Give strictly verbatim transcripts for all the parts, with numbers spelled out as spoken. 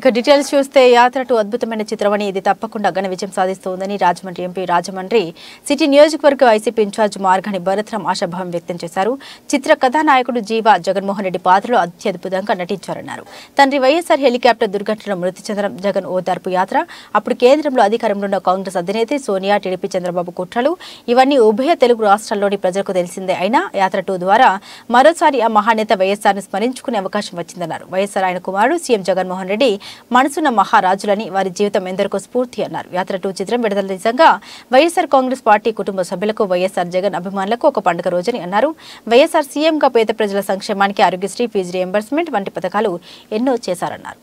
ఇక డీటెయిల్స్ చూస్తే యాత్ర టూ అద్భుతమైన చిత్రమని ఇది తప్పకుండా ఘన విజయం సాధిస్తోందని రాజమండ్రి ఎంపీ రాజమండ్రి సిటీ నియోజకవర్గ వైసీపీ ఇన్ఛార్జ్ మార్గాని భరత్రాం ఆశాభావం వ్యక్తం చేశారు. చిత్ర కథానాయకుడు జీవ జగన్మోహన్ రెడ్డి పాత్రలో అత్యద్భుతంగా నటించారన్నారు. తండ్రి వైఎస్ఆర్ హెలికాప్టర్ దుర్ఘటనలో మృతి చెందడం జగన్ ఓదార్పు యాత్ర, అప్పుడు కేంద్రంలో అధికారంలో ఉన్న కాంగ్రెస్ అధినేత్రి సోనియా, టీడీపీ, చంద్రబాబు కుట్రలు ఇవన్నీ ఉభయ తెలుగు రాష్ట్రాల్లోని ప్రజలకు తెలిసిందే. అయినా యాత్ర టూ ద్వారా మరోసారి ఆ మహానేత వైఎస్ఆర్ ను స్మరించుకునే అవకాశం వచ్చిందన్నారు. వైఎస్ఆర్ ఆయన కుమారుడు సీఎం జగన్మోహన్ రెడ్డి మనసున్న మహారాజులని, వారి జీవితం ఎందరికో స్ఫూర్తి అన్నారు. యాత్ర టూ చిత్రం విడుదల నిజంగా వైఎస్ఆర్ కాంగ్రెస్ పార్టీ కుటుంబ సభ్యులకు, వైఎస్ఆర్ జగన్ అభిమానులకు ఒక పండుగ రోజని అన్నారు. వైఎస్ఆర్ సీఎంగా పేద ప్రజల సంక్షేమానికి ఆరోగ్యశ్రీ, ఫీజు రియంబర్స్మెంట్ వంటి పథకాలు ఎన్నో చేశారన్నారు.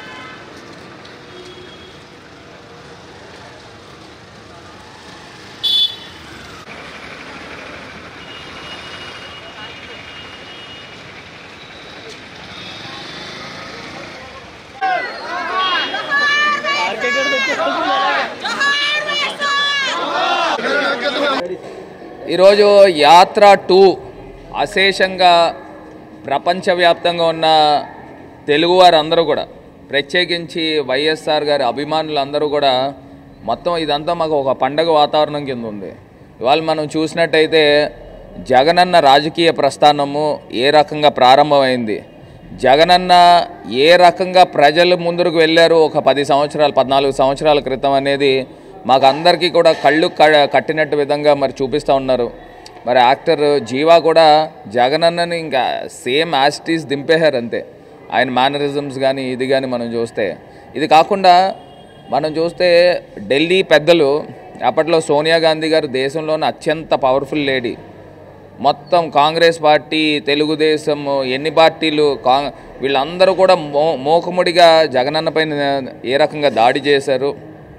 ఈరోజు యాత్ర టూ అశేషంగా ప్రపంచవ్యాప్తంగా ఉన్న తెలుగువారు అందరూ కూడా, ప్రత్యేకించి వైఎస్ఆర్ గారి అభిమానులు అందరూ కూడా మొత్తం ఇదంతా మాకు ఒక పండగ వాతావరణం కింద ఉంది. ఇవాళ మనం చూసినట్టయితే జగనన్న రాజకీయ ప్రస్థానము ఏ రకంగా ప్రారంభమైంది, జగనన్న ఏ రకంగా ప్రజల ముందుకు వెళ్ళారు ఒక పది సంవత్సరాలు పద్నాలుగు సంవత్సరాల క్రితం అనేది మాకు అందరికీ కూడా కళ్ళు కట్టినట్టు విధంగా మరి చూపిస్తూ ఉన్నారు. మరి యాక్టర్ జీవా కూడా జగనన్నని ఇంకా సేమ్ యాస్టీస్ దింపేశారు అంతే. ఆయన మేనరిజమ్స్ కానీ ఇది కానీ మనం చూస్తే, ఇది కాకుండా మనం చూస్తే ఢిల్లీ పెద్దలు అప్పట్లో సోనియా గాంధీ గారు దేశంలోని అత్యంత పవర్ఫుల్ లేడీ, మొత్తం కాంగ్రెస్ పార్టీ, తెలుగుదేశం, ఎన్ని పార్టీలు కా వీళ్ళందరూ కూడా మో మోకముడిగా జగనన్న పైన ఏ రకంగా దాడి చేశారు,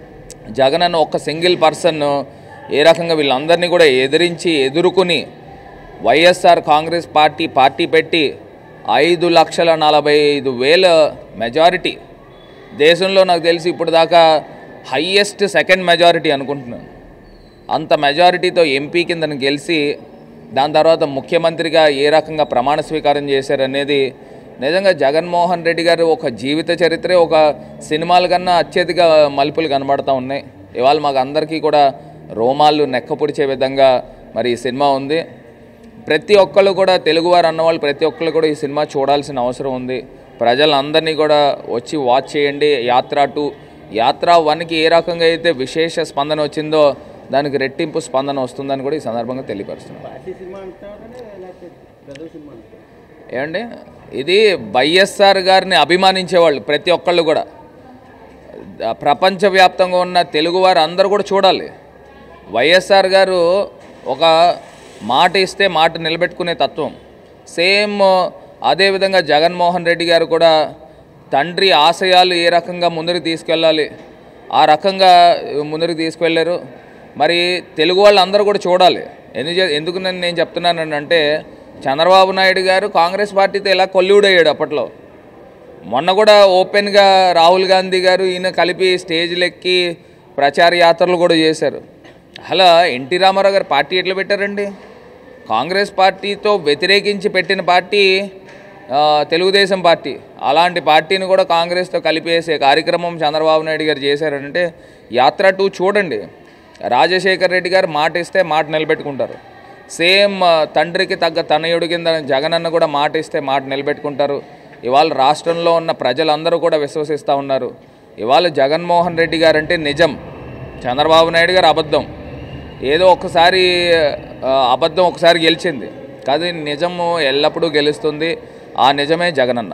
జగనన్న ఒక్క సింగిల్ పర్సన్ ఏ రకంగా వీళ్ళందరినీ కూడా ఎదిరించి ఎదుర్కొని వైఎస్ఆర్ కాంగ్రెస్ పార్టీ పార్టీ పెట్టి ఐదు లక్షల నలభై ఐదు వేల మెజారిటీ, దేశంలో నాకు తెలిసి ఇప్పుడు దాకా హయ్యెస్ట్ సెకండ్ మెజారిటీ అనుకుంటున్నాను. అంత మెజారిటీతో ఎంపీ కిందను గెలిచి దాని తర్వాత ముఖ్యమంత్రిగా ఏ రకంగా ప్రమాణ స్వీకారం చేశారనేది నిజంగా జగన్మోహన్ రెడ్డి గారు ఒక జీవిత చరిత్రే ఒక సినిమాల కన్నా అత్యధిక మలుపులు కనబడుతూ ఉన్నాయి. ఇవాళ మాకు అందరికీ కూడా రోమాలు నెక్కపొడిచే విధంగా మరి ఈ సినిమా ఉంది. ప్రతి ఒక్కళ్ళు కూడా తెలుగువారు అన్నవాళ్ళు ప్రతి ఒక్కళ్ళు కూడా ఈ సినిమా చూడాల్సిన అవసరం ఉంది. ప్రజలందరినీ కూడా వచ్చి వాచ్ చేయండి. యాత్ర టూ యాత్ర వన్కి ఏ రకంగా అయితే విశేష స్పందన వచ్చిందో దానికి రెట్టింపు స్పందన వస్తుందని కూడా ఈ సందర్భంగా తెలియపరుస్తున్నాను. ఏమండి, ఇది వైఎస్ఆర్ గారిని అభిమానించేవాళ్ళు ప్రతి ఒక్కళ్ళు కూడా, ప్రపంచవ్యాప్తంగా ఉన్న తెలుగువారు అందరూ కూడా చూడాలి. వైఎస్ఆర్ గారు ఒక మాట ఇస్తే మాట నిలబెట్టుకునే తత్వం. సేమ్ అదేవిధంగా జగన్మోహన్ రెడ్డి గారు కూడా తండ్రి ఆశయాలు ఏ రకంగా ముందుకు తీసుకెళ్ళాలి ఆ రకంగా ముందుకు తీసుకువెళ్ళారు. మరి తెలుగు వాళ్ళు అందరూ కూడా చూడాలి. ఎందుకు ఎందుకు నేను చెప్తున్నానంటే, చంద్రబాబు నాయుడు గారు కాంగ్రెస్ పార్టీతో ఇలా కొల్లుడయ్యాడు అప్పట్లో. మొన్న కూడా ఓపెన్గా రాహుల్ గాంధీ గారు ఈయన కలిపి స్టేజ్లు ఎక్కి ప్రచార యాత్రలు కూడా చేశారు. అలా ఎన్టీ రామారావు గారు పార్టీ ఎట్లా పెట్టారండి? కాంగ్రెస్ పార్టీతో వ్యతిరేకించి పెట్టిన పార్టీ తెలుగుదేశం పార్టీ. అలాంటి పార్టీని కూడా కాంగ్రెస్తో కలిపేసే కార్యక్రమం చంద్రబాబు నాయుడు గారు చేశారంటే యాత్ర టూ చూడండి. రాజశేఖర్ రెడ్డి గారు మాట ఇస్తే మాట నిలబెట్టుకుంటారు. సేమ్ తండ్రికి తగ్గ తనయుడు కింద జగనన్న కూడా మాట ఇస్తే మాట నిలబెట్టుకుంటారు. ఇవాళ రాష్ట్రంలో ఉన్న ప్రజలందరూ కూడా విశ్వసిస్తూ ఉన్నారు. ఇవాళ జగన్మోహన్ రెడ్డి గారు అంటే నిజం, చంద్రబాబు నాయుడు గారు అబద్ధం. ఏదో ఒకసారి అబద్ధం ఒకసారి గెలిచింది, కానీ నిజము ఎల్లప్పుడూ గెలుస్తుంది. ఆ నిజమే జగనన్న.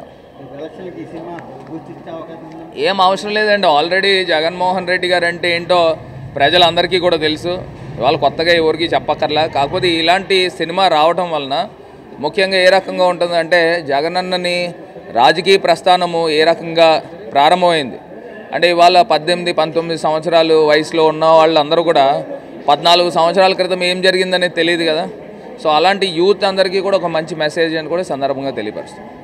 ఏం అవసరం లేదండి, ఆల్రెడీ జగన్మోహన్ రెడ్డి గారు అంటే ఏంటో ప్రజలందరికీ కూడా తెలుసు. ఇవాళ కొత్తగా ఎవరికి చెప్పక్కర్లా. కాకపోతే ఇలాంటి సినిమా రావడం వలన ముఖ్యంగా ఏ రకంగా ఉంటుందంటే, జగనన్నని రాజకీయ ప్రస్థానము ఏ రకంగా ప్రారంభమైంది అంటే, ఇవాళ పద్దెనిమిది పంతొమ్మిది సంవత్సరాలు వయసులో ఉన్న వాళ్ళందరూ కూడా పద్నాలుగు సంవత్సరాల క్రితం ఏం జరిగిందనేది తెలియదు కదా. సో అలాంటి యూత్ అందరికీ కూడా ఒక మంచి మెసేజ్ అని కూడా సందర్భంగా తెలియపరుస్తుంది.